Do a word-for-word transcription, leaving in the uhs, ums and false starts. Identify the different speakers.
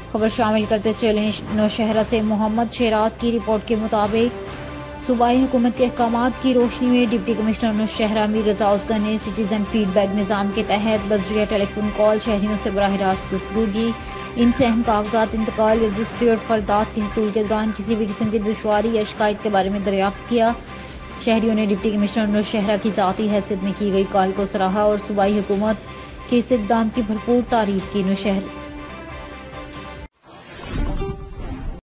Speaker 1: खबर शामिल करते चले नौशहरा से मोहम्मद शेराज की रिपोर्ट के मुताबिक सूबाई हुकूमत के अहकाम की रोशनी में डिप्टी कमिश्नर नौशहरा मीर रजा उसगर ने सिटीजन फीडबैक निज़ाम के तहत बजरिया टेलीफोन कॉल शहरियों से बराह रास्त गुफ्तगू की। इनसे अहम कागजात इंतकाल, रजिस्ट्री और फरदात के हसूल के दौरान किसी भी किस्म की दुश्वारी या शिकायत के बारे में दरियाफ्त किया। शहरियों ने डिप्टी कमिश्नर नौशहरा की ज़ाती हैसियत में की गई कॉल को सराहा और सूबाई हुकूमत के इस इक़दाम की भरपूर तारीफ की। नौशहरा